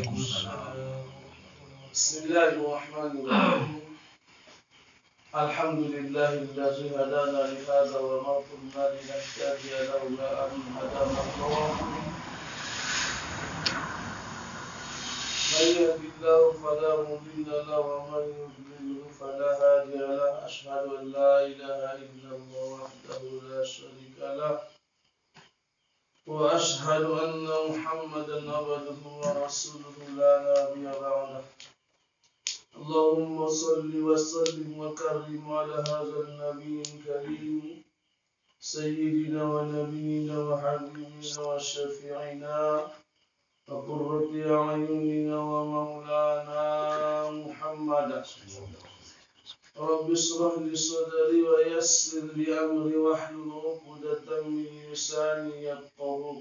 بسم الله الرحمن الرحيم الحمد لله الذي هدانا لهذا وما كنا لنهتدي لولا أن هدانا الله من يهد الله فلا مضل له ومن يضلل فلا هادي له أشهد أن لا إله إلا الله وحده لا شريك له وأشهد أن محمدا عبده ورسوله لا نبي بعده اللهم صل وسلم وكرم على هذا النبي الكريم سيدنا ونبينا وحبيبنا وشفيعنا وقرة أعيننا ومولانا محمد رب اشرح لي صدري ويسر لي أمري واحلل عقدة من لساني يفقهوا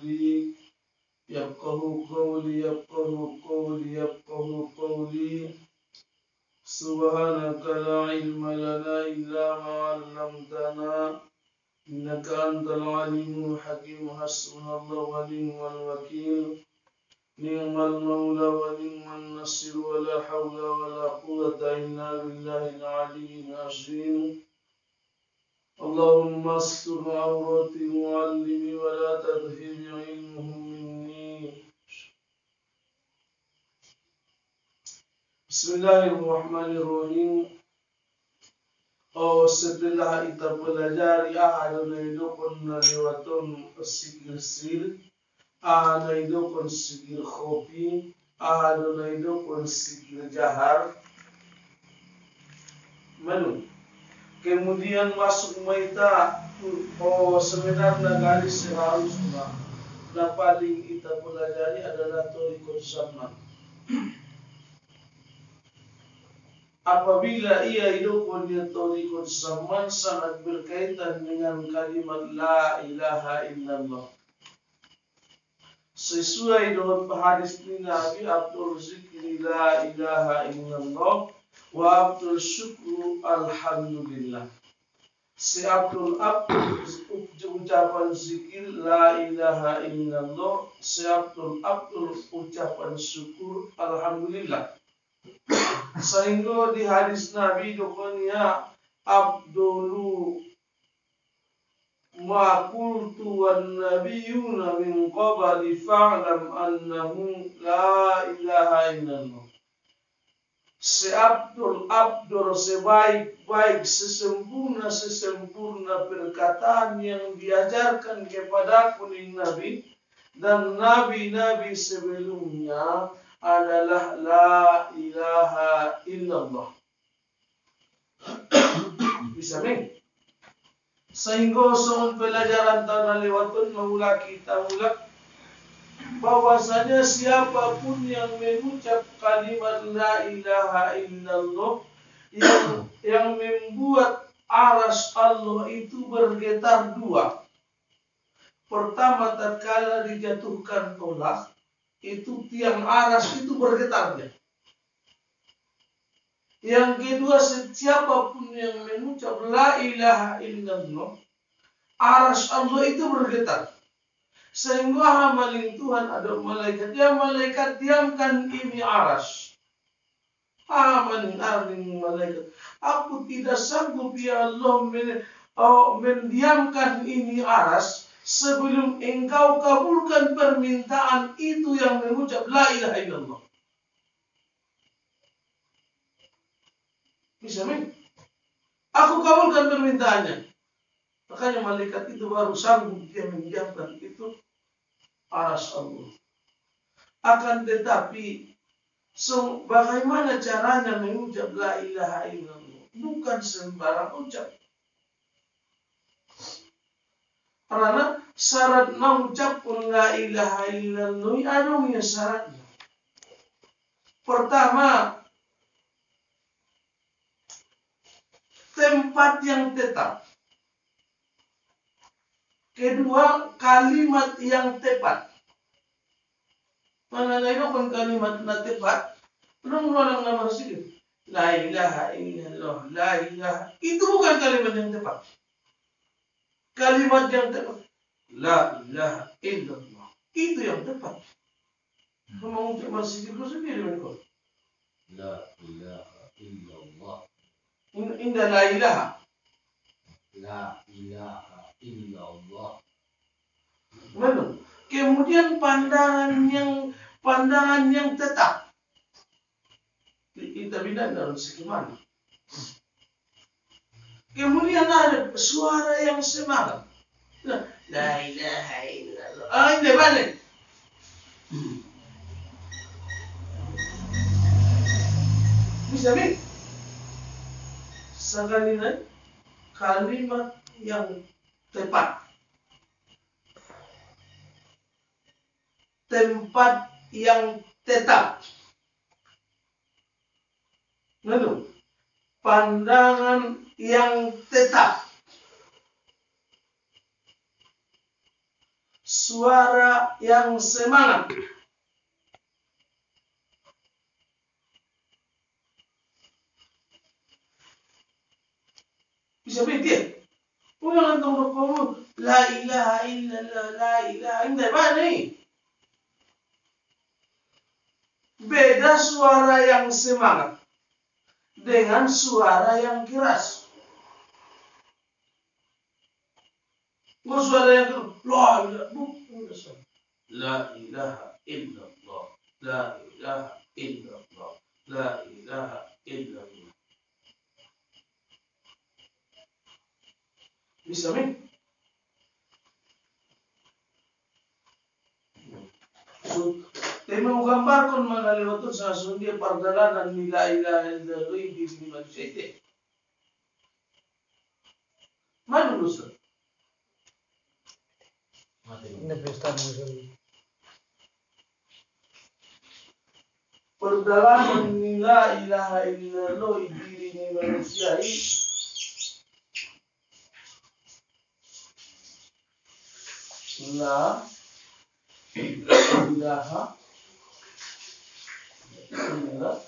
قولي سبحانك لا علم لنا إلا ما علمتنا إنك أنت العليم الحكيم حسبنا الله ونعم الوكيل نعم المولى ونعم النصير ولا حول ولا قوة إلا بالله العلي العظيم اللهم استر عورات معلمي ولا تذهب علمه مني Bismillahirrahmanirrahim. Setelah kita pelajari ahadun idukun lewatun sikir, ahadun idukun sikir khofi, ahadun idukun sikir jahar. Kemudian masuk maita sebenarnya garis seharusnya yang paling kita pelajari adalah thoriqus zaman. Apabila ia hidup di thoriqus zaman sangat berkaitan dengan kalimat la ilaha illallah. Sesuai dengan hadis Nabi Abdul zikri la ilaha illallah wa abdul syukru alhamdulillah. Si Abdul ucapan zikir la ilaha illallah, si Abdul ucapan syukur alhamdulillah. Sehingga di hadis Nabi dokonya Abdulu ma qultu wan nabiyuna min qabli fa'lam annahu la ilaha illallah. Si Abdul sebaik-baik sesempurna perkataan yang diajarkan kepadaku ning Nabi dan nabi-nabi sebelumnya adalah la ilaha illallah. Bisa nih? Sehingga soal pelajaran tanah lewatun mula kita bahwasanya siapapun yang mengucap kalimat la ilaha illallah yang membuat aras Allah itu bergetar dua. Pertama tatkala dijatuhkan tolak, itu tiang aras itu bergetarnya. Yang kedua, siapapun yang mengucap la ilaha illallah, aras Allah itu bergetar. Sehingga maling Tuhan ada malaikat. Ya malaikat diamkan ini aras. Maling malaikat. Aku tidak sanggup ya Allah mendiamkan ini aras sebelum engkau kabulkan permintaan itu yang mengucap la ilaha illallah. Bisa nih? Aku kabulkan permintaannya. Makanya malaikat itu baru sanggup dia mendiamkan itu aras Allah. Akan tetapi bagaimana caranya mengucap la ilaha illallah? Bukan sembarang ucap. Karena syarat mengucapkan la ilaha illallah ada syaratnya. Pertama, tempat yang tetap. Kedua, kalimat yang tepat. Mana itu kan kalimat yang tepat? Belum nama sedikit. La ilaha illallah, la ilaha. Itu bukan kalimat yang tepat. Kalimat yang tepat la ilaha illallah itu yang tepat. Kamu untuk masjid itu sendiri mereka. La ilaha illallah. Indah la ilaha. La ilaha illallah. Benar. Kemudian pandangan yang tetap. Kita bilang dalam sekimana. Kemudian ada suara yang semangat. La ilaha illallah. Ini balik. Bisa nih? Sekali lagi kalimat yang tepat, tempat yang tetap, lalu pandangan yang tetap, suara yang semangat. Bisa begitu? Ulang untuk kamu la ilaha illallah, la ilaha illallah. Mana nih? Beda suara yang semangat dengan suara yang keras. Mau suara yang keras, la ilaha illallah, la ilaha illallah, la ilaha illallah. Bisa nih? Tema menggambarkan mengalihkan sasun dia perjalanan la ilaha illallah di manusia itu. Mana Ustaz? Ini pesta musuh. Perjalanan la ilaha illallah di diri manusia ini. La ilaha illallah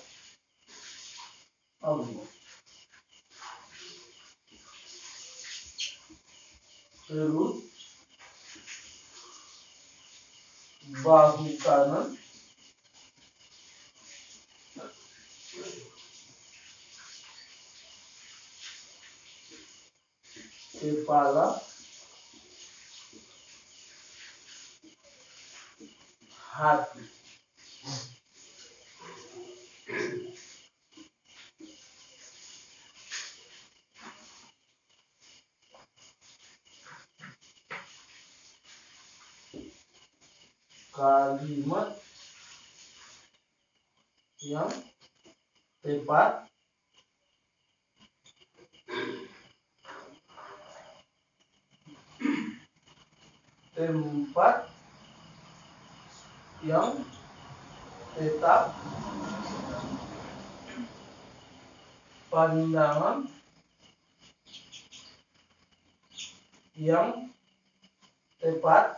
Allah. Terus bahu kanan kepala hati. Kalimat yang tepat tempat yang tetap pandangan yang tepat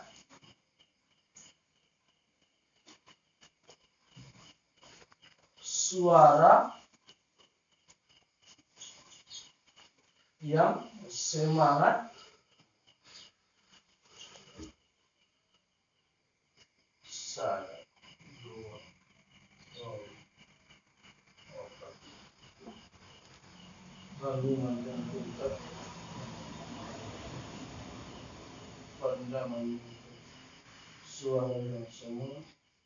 suara yang semangat satu, dua, empat. Gabungan yang tetap pandangan suara yang semangat.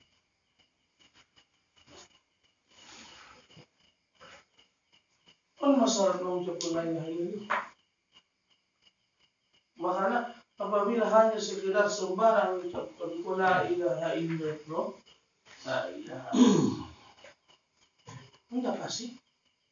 Kan masalah mengucapkan la ilaha illallah. Makanya apabila hanya sekedar sembarang mengucapkan la ilaha illallah, la ilaha illallah, enggak pasti.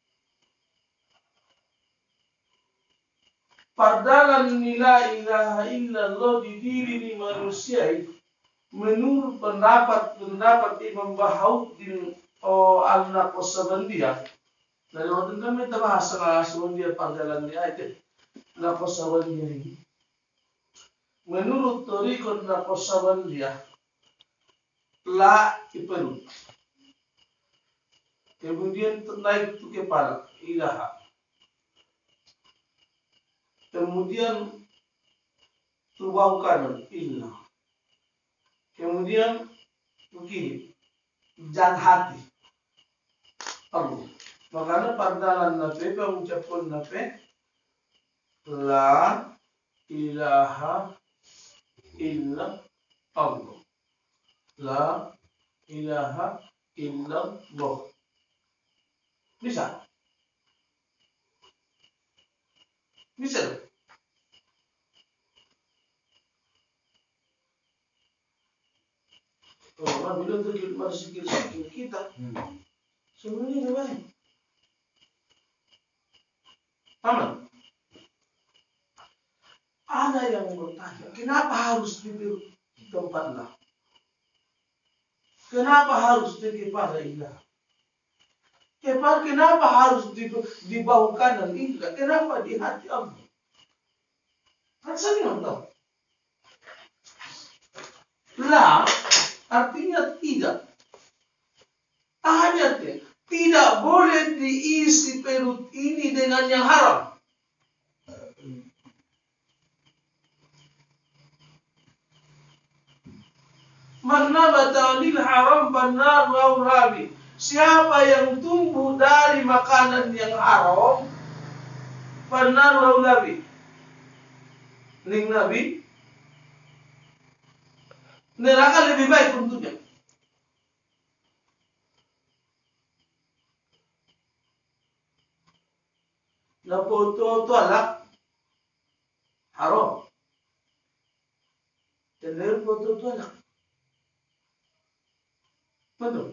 Pandangan la ilaha illallah di diri manusia itu menurut pendapat Imam Bahauddin Al-Naqshbandiyah. Dari waktu kami kita bahas dia perjalanan dia itu Naqshbandiyah ini. Menurut Thariqat Naqshbandiyah la iperut. Kemudian naik ke kepala ilaha. Kemudian bahu kanan ilah. Kemudian begini jan hati Allah. Makanya pardalan nape pengucapan nape la ilaha illa Allah. La ilaha illallah. Bisa? Bisa? Orang bilang terkait sikir-sikir kita. Sebenarnya udah baik. Aman. Ada yang bertanya, kenapa harus di tempat lah? Kenapa harus di kepala ilah? Kenapa harus di bahu kanan ilah? Kenapa di hati Allah? Kan saya nggak tahu. La artinya tidak. Ayatnya tidak boleh diisi perut ini dengan yang haram. Man nabata lil haram fannar wa rabi. Siapa yang tumbuh dari makanan yang haram, fannar wa rabi. Ning Nabi, neraka lebih baik untuknya. Na foto alak haram. Tener foto alak. Betul.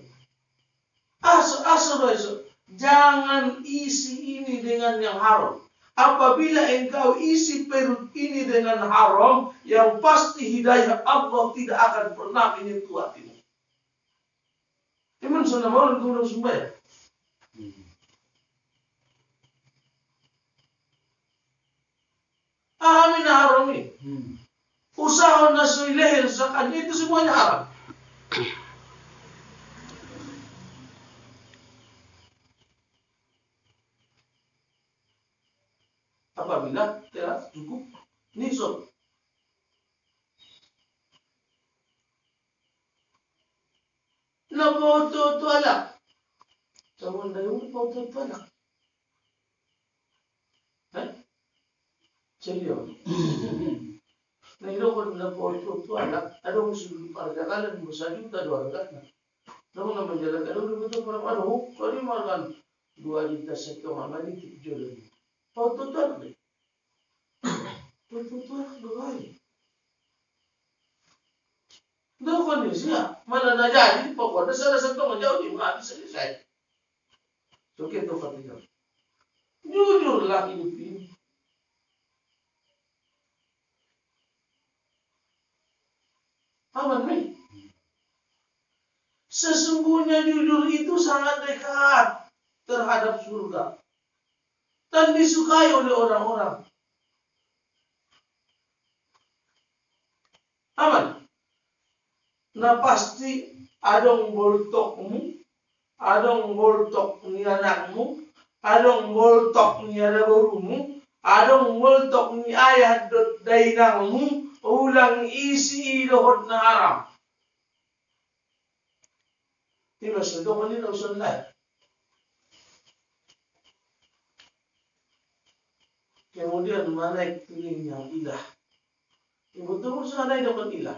Asal. Jangan isi ini dengan yang haram. Apabila engkau isi perut ini dengan haram, yang pasti hidayah Allah tidak akan pernah menyentuh hatimu. Iman sunnah maulid guna sumbaya. Amin haram ini. Usaha nasu ilahil zakatnya itu semuanya haram. Apabila telah cukup nisab. Na foto tu alak. Sama dayu foto tu alak. Celiyo. Na ilokon na foto tu alak. Ada musuh parjakalan bersajuta dua rakyatnya. Namun na menjalankan itu betul para panuh. Kali makan 2 juta setengah mani 7 juta. Foto tu alak. Foto tu alak doai. Dah kondisi ya, mana nak jadi pokoknya salah satu menjauh di mana selesai. So kita fatihah. Jujurlah hidup ini. Aman nih. Sesungguhnya jujur itu sangat dekat terhadap surga dan disukai oleh orang-orang. Aman. Nah pasti adong boltokmu, adong boltok ni anakmu, adong boltok ni adaborumu, adong boltok ni ayah dainangmu, ulang isi dohot na haram. Ini maksudnya kan ini usul lain. Kemudian mana yang ilah? Yang betul sana yang dapat ilah.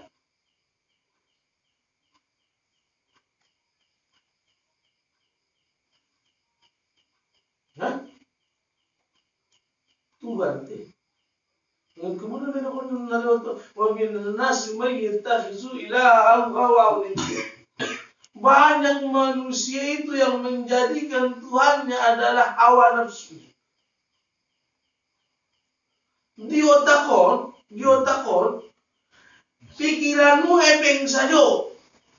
Tuhan teh. Dan kemudian ada orang nalawat wabil nas mayyatakhizu ilaha hawa. Banyak manusia itu yang menjadikan Tuhannya adalah hawa nafsu. Di otakon, pikiranmu epeng saja.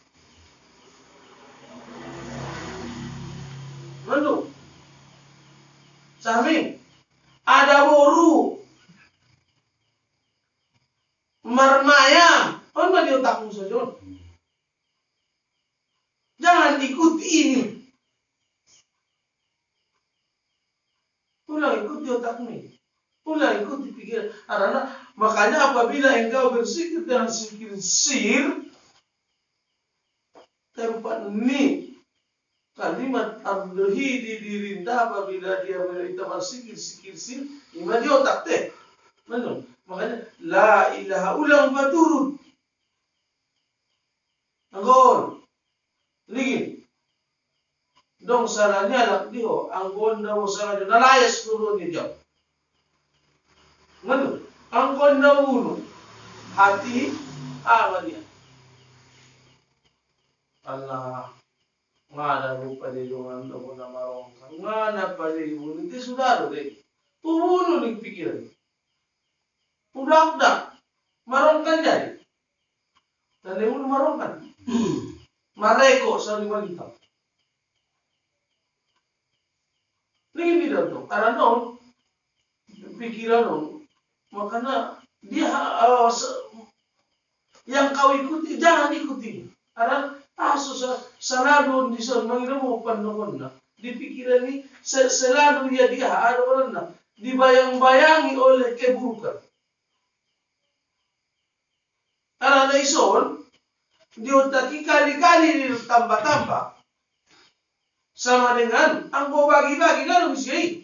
Lalu, Sami. Ada boru, marmayam, apa di otakmu saja? Jangan ikuti ini. Pulang ikuti otakmu. Pulang ikuti pikiran. Karena makanya apabila engkau bersikir dengan sikir sir, tempat ni kalimat abduhi di dirinta apabila dia beritahu sikir-sikir ima di otak teh. Mana? Makanya la ilaha ulang baturun. Anggon. Lagi. Dong salahnya anak dia anggon daw salah nalayas turun ni jauh. Mana? Anggon daw uno. Hati dia. Allah ngada rupa di dungan do na marong ngana pali bunuh itu sudah deh bunuh nih pikiran udah marongkan jadi dan dia udah marongkan mareko saling wanita ini tidak tuh karena dong pikiran dong makanya dia yang kau ikuti jangan ikuti karena susah selalu di sana mengirim pandangan di pikiran ini selalu dia ada orang dibayang-bayangi oleh keburukan. Karena ison diotaki kali-kali ditambah-tambah sama dengan angko bagi-bagi lalu sih.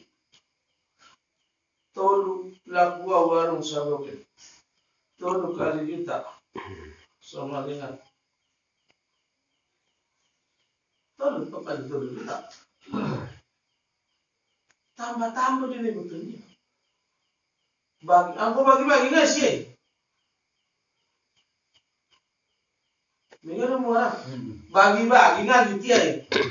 Tolu laku warung sabokin. Tolu kali juta sama dengan tolu papan tolu juta. Tambah-tambah dia betulnya. Angko bagi-bagi nggak sih? Mengenai orang bagi-bagi nggak gitu ya?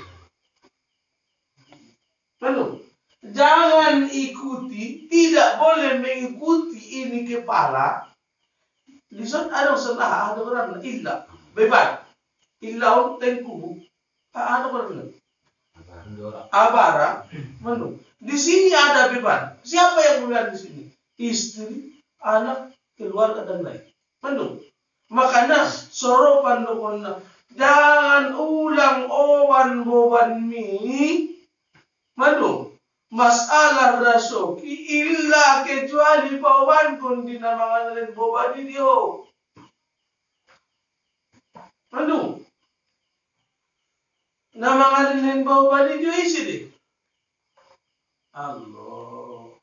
Penuh. Jangan ikuti, tidak boleh mengikuti ini kepala. Di sana ada salah, ada orang illa, bebas, illa tengku, ada orang abara, menu. Di sini ada beban. Siapa yang mulai di sini? Istri, anak, keluarga dan lain. Menu. Makanya soropan dokonna jangan ulang owan boban mi. Menu. Masalah rasoki illa kecuali pawan kun dinamakan oleh boban dia. Menu. Nama ngalinin boban dia isi deh. Allah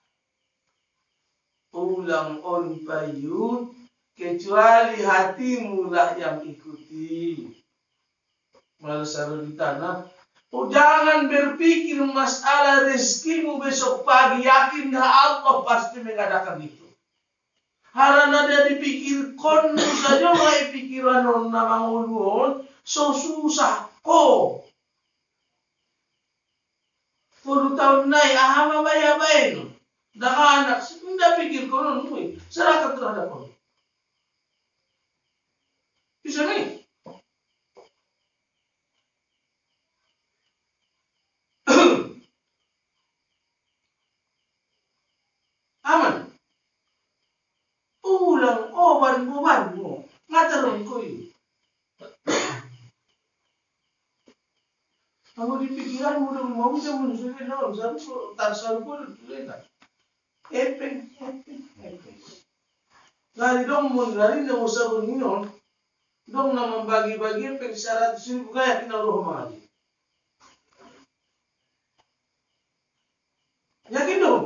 ulang on payut kecuali hatimu lah yang ikuti. Malah di tanah. Jangan berpikir masalah rezekimu besok pagi, yakin Allah pasti mengadakan itu. Karena dia dipikir kon saja ngai pikiran on nama ulun so susah ko. 10 tahun naik, ahama bayabain. Dah anak, tidak pikir konon mui. Serahkan terhadap konon. Bisa nih? Aman. Ulang oban-obanmu. Ngatarong ko yun. Kalau di pikiran mudah mau bisa menunjukkan dalam satu tasawuf lena. Epeng. Dari dong dari nggak usah bernion. Dong nama bagi-bagi epeng 100.000 kayak kita roh mali. Yakin dong?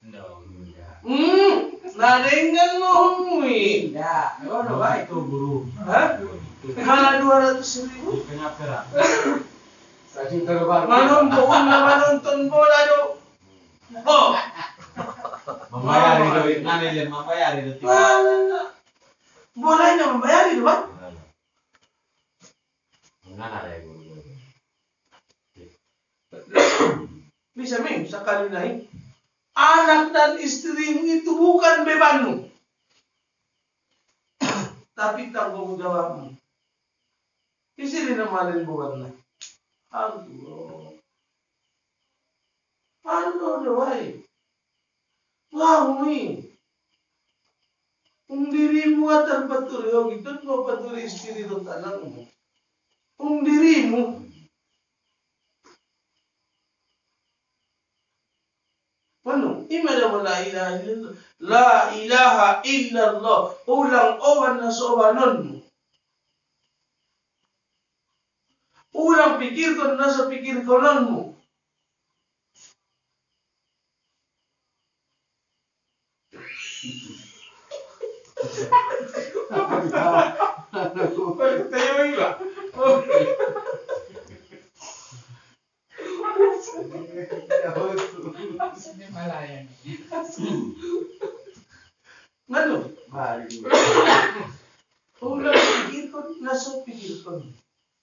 Nadenggan ngomongin. Ya, kalau baik itu guru. Hah? Mana 200.000? Tengah perak. Manonton bola do. Oh. Membayari duit nani dan membayari duit. Bolanya membayari do, Pak? Mana ada yang guru. Bisa sekali naik. Anak dan istrimu itu bukan bebanmu. Tapi tanggung jawabmu. Istri namalin bukan. Allah doai. Wahumi. Dirimu akan paturi gitu kau paturi istri itu tanangmu. Dirimu. Manu, imada la ilaha illallah. La ilaha illallah. Ulang owan na sobanonmu. Ulang pikirkan nasa pikir kononmu. Tayo iba. Malayan. Ngano? Ulang pikirkan nasa pikir kononmu.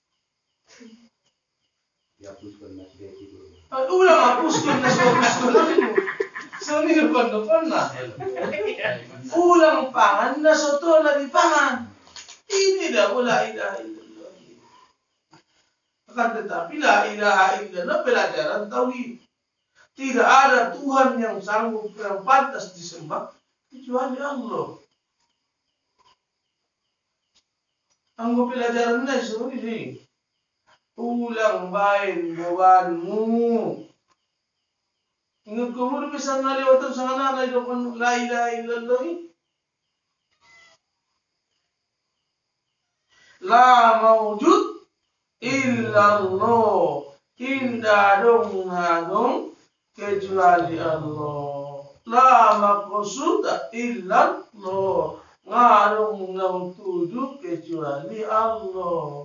Ulang hapuskan nasa hapus kononmu. Sumir kon na. Ulang pangan nasa to na di pangan. Ini dah la ilaha illallah. Akan tetapi la ilaha illallah pelajaran tauhid. Tidak ada Tuhan yang sanggup yang pantas disembah kecuali Allah. Anggo pelajaran na ini. Ulang bain bebanmu. Ingat kamu bisa ngalewatan sa nanay doon la ilaha illallah. La mawjud illallah. Tidak dong kecuali Allah. La maqsud illallah. Ngarong nang tuju kecuali Allah.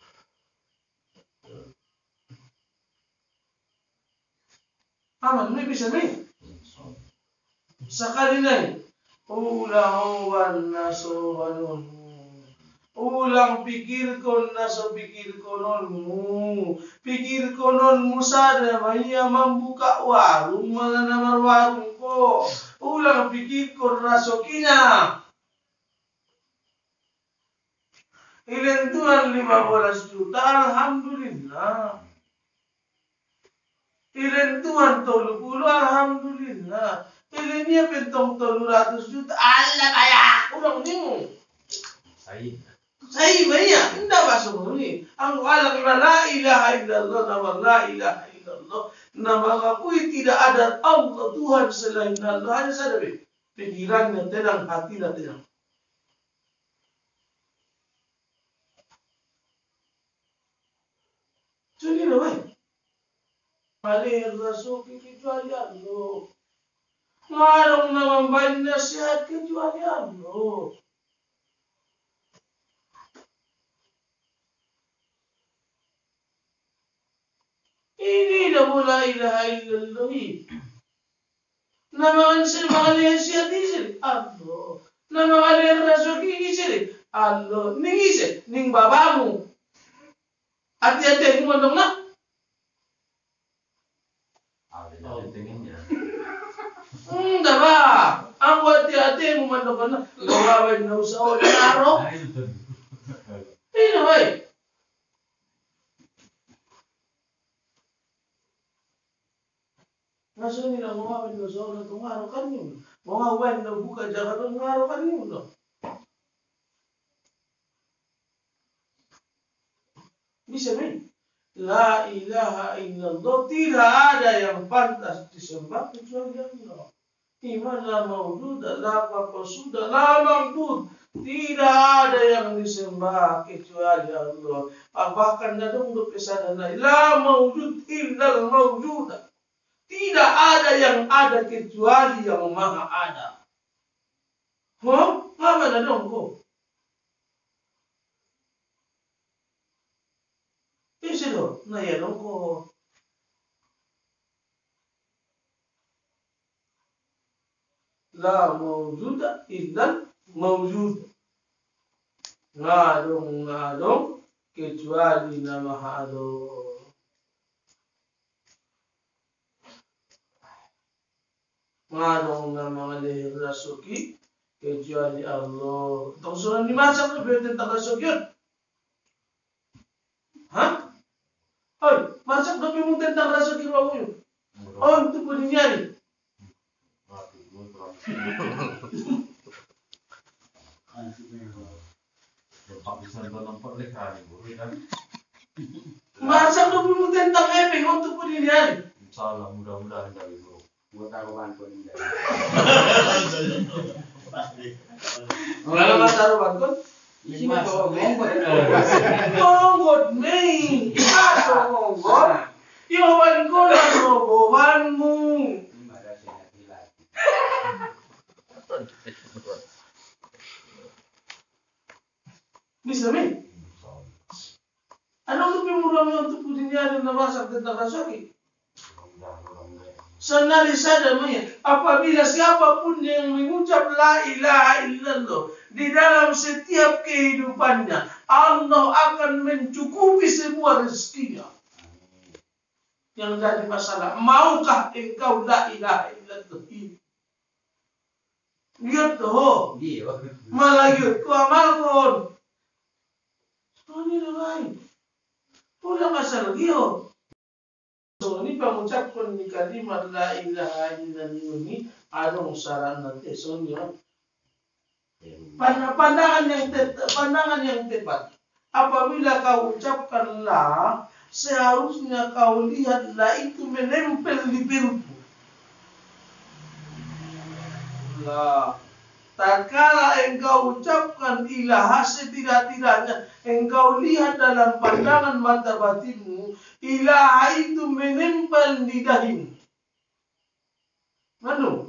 Aman, may bisa nih. Sekali nih. Ulang nasohanun. Ulang pikir kon naso pikir kononmu. Pikir kononmu sada maya membuka warung mana nama warung ko. Ulang pikir kon naso kina. Ilen Tuhan 15 juta, alhamdulillah. Ilen Tuhan 30, alhamdulillah. Ilen niya pentong 300 juta, ala kaya, ulang niyo. Say maya, hindi ba sumuni? Ang alang na la ilaha illallah, nama la ilaha illallah, na mengakui tidak ada Allah Tuhan selain Allah, hanya saja pikirannya tenang, hatinya tenang. Jadi naman, malihir rasuki kecuali Allah. Ngarong naman baik nasihat kecuali Allah. Ini dah la ilaha illallah. Nama ansel malihir sihat isir Allah. Nama malihir rasuki isir Allah. Ning isir, ning babamu. Hati-hati ini mandong na. Enggak ba? Ang hati-hati mo mandong ka na. Gawawin na sa o araw. Ini ba? Nasa nila gawawin na sa o itong araw kanyo. Mga wen na buka dyan itong araw kanyo. Bisa nih, la ilaha illallah, tidak ada yang pantas disembah kecuali Allah. Iman la mawjud, la maqsud, la ma'bud. Tidak ada yang disembah kecuali Allah. Bahkan dadong pesan la mawjud illal mawjud. Tidak ada yang ada kecuali yang maha ada. Apa dadong ko? Isilo, nayanong ko. La mawjuda illal mawjud. Ngadong kecuali na maha ada. Ngadong na mga lihir rasuki kecuali Allah. Itong surang dimasak na pwede tentang rasuki yun. Hah? Oi, masak dobi mong tentang rasa kira mo yun. Oh, itu po ninyari. Masak dobi mong tentang epeng, oh, itu po ninyari. Insyaallah mudah-mudahan dari bro. Buat taruhan ko ninyo. Wala ka taruhan ko? Lima. Monggot, main. Yowan ko na robohanmu. Bisa mi? Ano tuh pemurahnya untuk pujinya dan masak tentang rasaki? Senari saja apabila siapapun yang mengucap la ilaha illallah di dalam setiap kehidupannya, Allah akan mencukupi semua rezekinya. Yang jadi masalah, maukah engkau la ilaha illallah ini? Lihat tuh, malah lihat ku amalkan. Ini lain. Udah masalah dia. So ini pengucapkan di kalimat la ilaha illallah ini ada usaran nanti soalnya. Pandangan yang tepat. Apabila kau ucapkan la, seharusnya kau lihat la itu menempel di perutmu. La. Tatkala engkau ucapkan ilaha, setidak-tidaknya engkau lihat dalam pandangan mata batinmu, ilaha itu menempel di dahimu. Manu?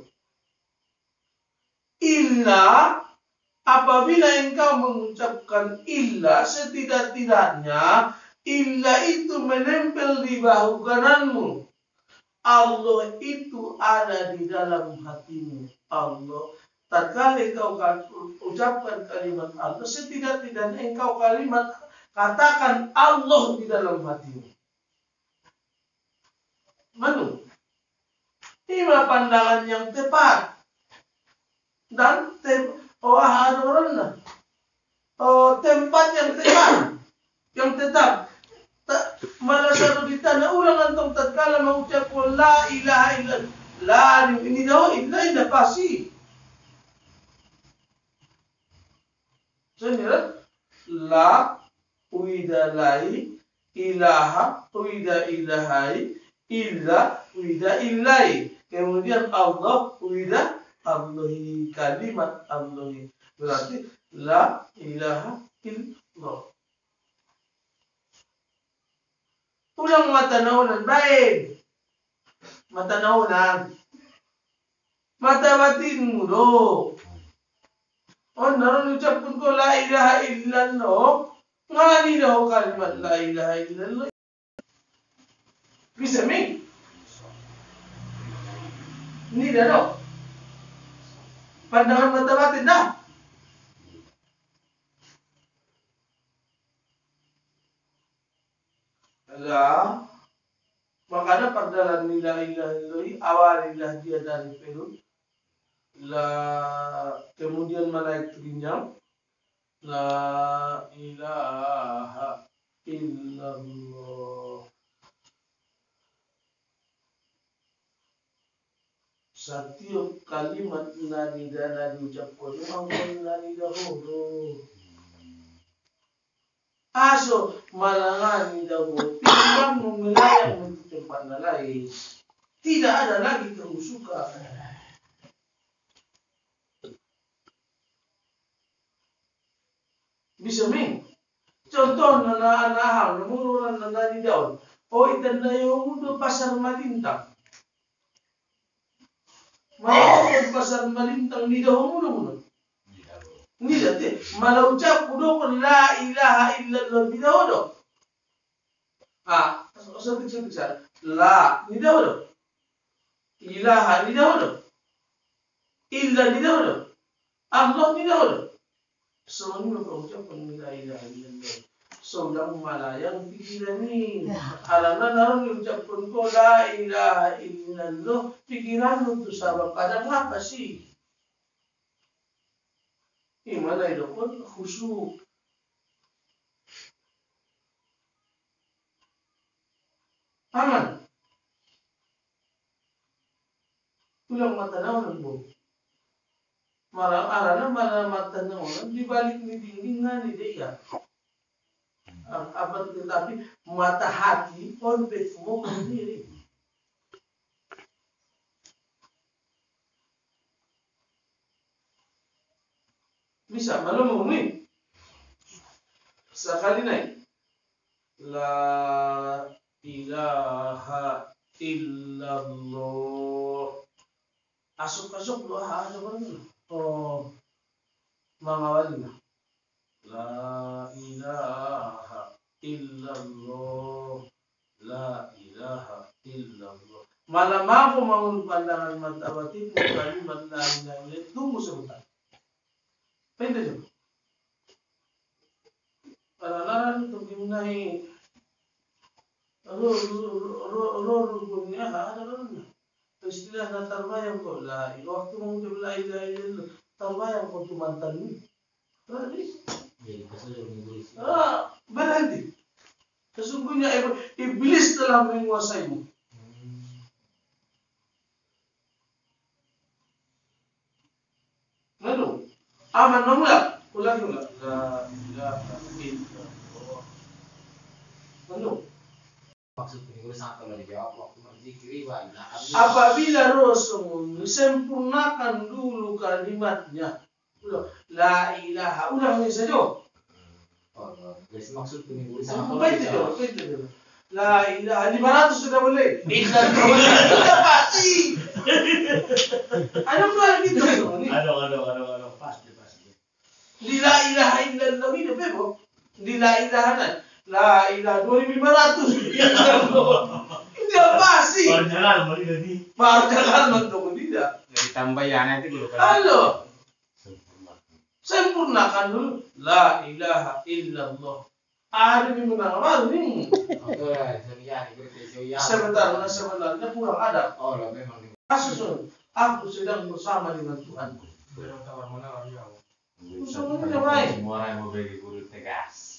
Illa, apabila engkau mengucapkan illa, setidak-tidaknya illa itu menempel di bahu kananmu. Allah itu ada di dalam hatimu. Allah. Tatkala engkau ucapkan kalimat Allah, setidak-tidaknya engkau katakan Allah di dalam hatimu. Manu? Ini pandangan yang tepat. Dan tempat yang tepat. Yang tetap. Malah satu di tanah ulang antum tatkala mengucapkan la ilaha illallah. La ini dah indah pasti. Sebenarnya la uida lai ilaha uida ilahai illa uida illai. Kemudian Allah uida Allahi, kalimat Allahi. Berarti la ilaha illallah. Ulang mata naunan baik. Mata naunan. Mata batinmu doh. Oh, naron ucapkan ko la ilaha illallah. Ngani daw kalimat la ilaha illallah. Bisa mi? Ini dah dong. Pandangan mata batin dah. La, makanya pada la ilaha illallah awalilah dia dari perut. La, kemudian malaikat ginjal. La ilaha illallah. Setiap kalimat nadi diucapkan Allah nadi dahulu. Aso malangani dahulu. Tidak melayang untuk tempat lain. Tidak ada lagi kehusukan. Bisa mi? Contoh anak hal, namururan di daun. Oh, itan na yung mudo pasar malintang. Mau pasar malintang ni daun mudo. Ni dati, malaucap mudo kon la ilaha illallah ni daun. Sabi la ni daun. Ilaha ni daun. Illa ni daun. Allah ni daun. So, ini mengucapkan la ilaha illallah. So, lang malayang pikiran ni. Alam na naroon mengucapkan ko la ilaha illallah. Pikiran mo to sabab kadang apa sih? Imalay dokon khusyuk. Aman. Kulang mata naon mo. Marang mata naon di balik ni dindingan ni dia. Apa tetapi mata hati on mo sendiri. Bisa malu sekali naik la ilaha illallah. Asuk-asuk doa ada mana? Oh, mengawali. La ilaha illallah, la ilaha illallah. Malam aku mau pandangan mata batin kalimat la ilaha illallah. Tunggu sebentar. Pendek saja. Para untuk dimenahi rukunnya ada mana? Istilah terbayang kok la ilaha. Waktu mengucap la ilaha illallah terbayang kok cuma tanwin. Berhenti. Sesungguhnya iblis telah menguasaimu. Lalu, aman nomor ulangi. La ilaha illallah. Lalu, Maksud ini sangat kalau dijawab waktu berzikir apabila Rasul sempurnakan dulu kalimatnya, la ilaha, ulangi saja. Jadi maksud ini Sampai itu. La ilaha 500 sudah boleh. Sudah pasti. Ada pula gitu. Ada pasti. Di la ilaha illallah ini bebo. Di la ilaha la ilaha 2500. Tidak pasti. Marjalan untuk tidak. Jadi tambahan nanti dulu kan. Halo. Sempurnakan dulu la ilaha illallah. Ada di mana ini? Sebentar, sebenarnya kurang ada. Oh, memang. Kasus aku sedang bersama dengan Tuhan. Semuanya baik. Semua orang mau beri guru tegas.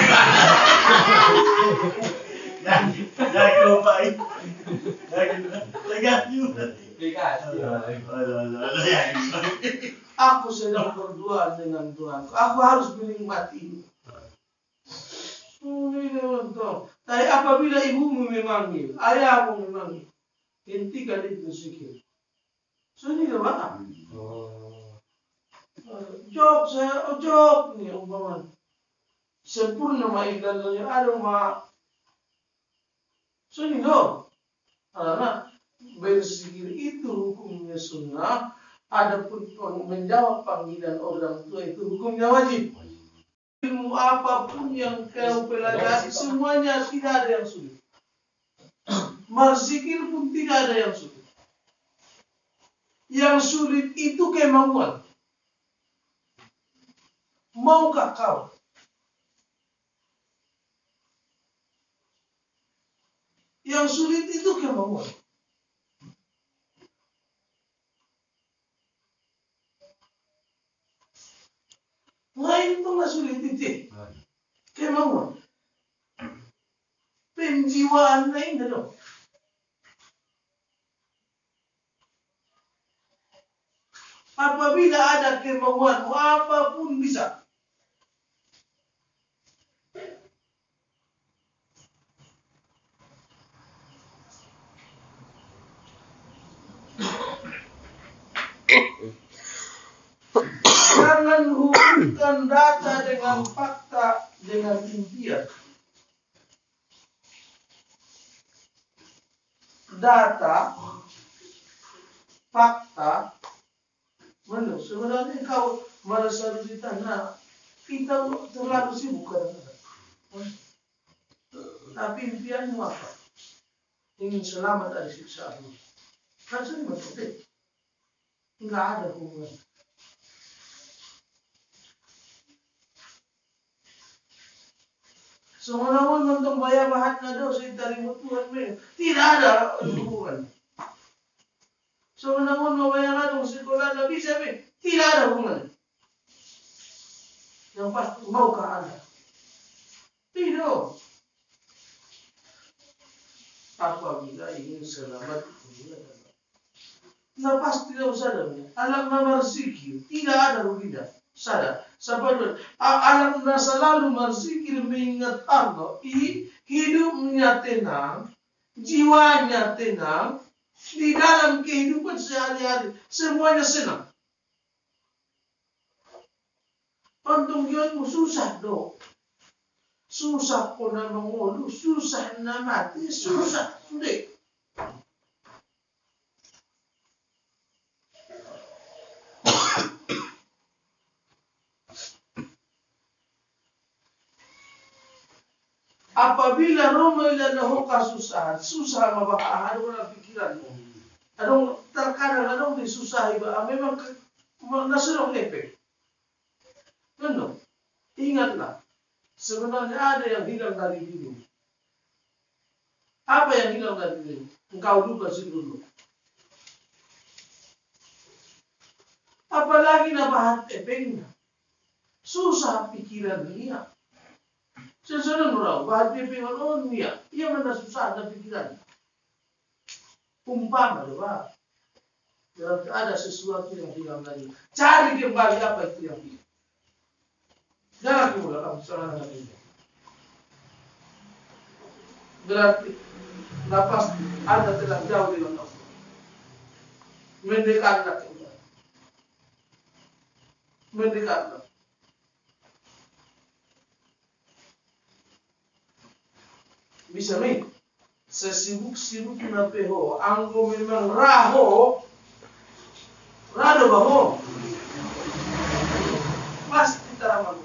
Jangan lupain. Tegas juga. Tegas. Aku sedang berdua dengan Tuhan. Aku harus menikmati. Tapi apabila ibumu memanggil, ayahmu memanggil, hentikan itu sikit. Sudah apa? Jok nih umpama. Sempurna ma illallah ada ma. Sudah dong. Karena berzikir itu hukumnya sunnah. Adapun menjawab panggilan orang tua itu hukumnya wajib. Ilmu apapun yang kau pelajari semuanya tidak ada yang sulit. Berzikir pun tidak ada yang sulit. Yang sulit itu kemauan. Maukah kau? Yang sulit itu kemauan. Lain pun nggak sulit itu. Kemauan. Penjiwaan lain dong. Apabila ada kemauan, apapun bisa. Jangan hubungkan data dengan fakta dengan impian. Data, fakta, menurut sebenarnya kau merasa di tanah kita terlalu sibuk kadang-kadang. Tapi impianmu apa? Ingin selamat dari siksa Allah. Kan sering betul. Tidak ada hubungan. Semua nonton bayar bahan dosa dari Tuhan mereka. Tidak ada hubungan. Semua mau bayar sekolah tidak bisa be. Tidak ada hubungan. Yang pasti maukah Anda? Tidak. Apabila ingin selamat dunia dan akhirat. Nah pasti tidak usah ada. Anak nama rezeki tidak ada ruginya. Sadar. Sabar. Anak selalu berzikir mengingat Allah. Hidupnya tenang, jiwanya tenang, di dalam kehidupan sehari-hari semuanya senang. Untung jiwamu susah dong. susah ko na mangulo, susah na mati, susah sulit. Apabila rumailan lahu kasusahan, susah mabakahan mo ng pikiran mo. Anong terkadang anong disusahi ba? Memang nasunong efek. Ano? Ingatlah. Sebenarnya ada yang hilang dari diri. Apa yang hilang dari diri? Engkau lupa sih dulu. Apalagi nabahat efeknya. Susah pikiran dia. Sesuatu orang bahat pikiran orang dia. Ia mana susah ada pikiran. Umpama, Pak. Ada sesuatu yang hilang dari. Cari kembali apa itu yang hilang. Jangan pula kamu salah lagi. Berarti nafas Anda telah jauh dengan Allah. Mendekatlah kembali. Mendekatlah. Bisa nih, sesibuk-sibuk na peho, anggo memang rado baho, pasti taraman.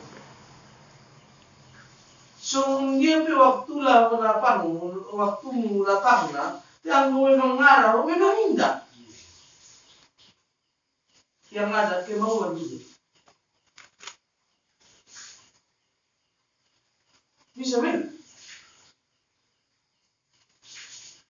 So, dia waktu lah waktu datang na, anggo memang ngaraw, memang indah. Yang ada kemauan juga.